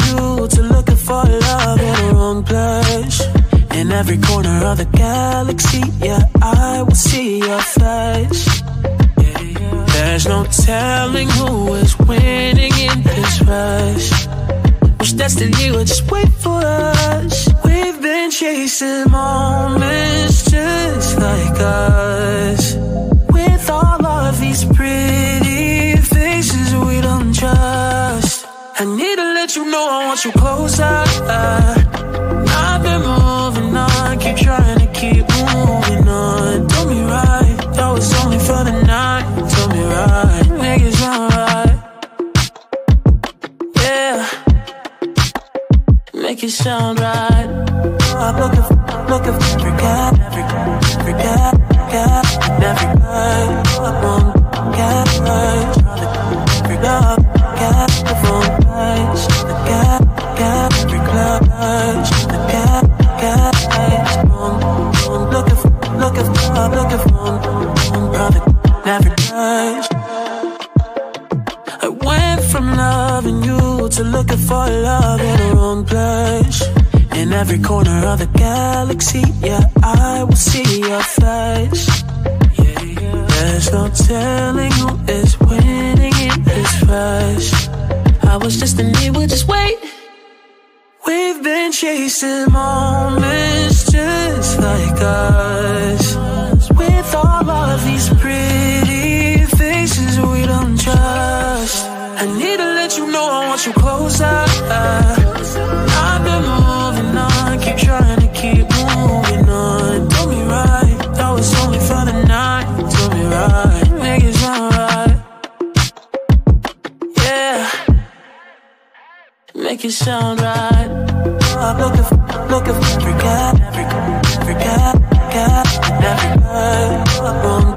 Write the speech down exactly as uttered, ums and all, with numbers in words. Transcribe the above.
you to looking for love in the wrong place. In every corner of the galaxy, yeah, I will see your face. There's no telling who is winning in this race. Wish destiny would just wait for us. We've been chasing moments just like us, with all of these pretty faces we don't trust. I need to let you know I want you closer. I've been moving on, keep trying to keep moving on. Do me right, that was only for the night. Do me right, make it sound right. Yeah, make it sound right. I'm looking for, looking for every guy, every guy, every guy, guy, every guy. I'm on guy, every love, guy, the phone guys, the guy, guy, every club guys, the guy, guys. I'm looking for, looking for, I'm looking for, brother, never guys. I went from loving you to looking for love in the wrong place. In every corner of the galaxy, yeah, I will see your face. Yeah, yeah. There's no telling who is winning in this race. I was just in need, we'll just wait. We've been chasing moments just like us, with all of these pretty faces we don't trust. I need to let you know I want you closer. I've been moving on, keep trying to keep moving on. Do me right, that was only for the night. Do me right, make it sound right. Yeah, make it sound right. I'm looking for, looking for every guy, every guy, every guy, every guy.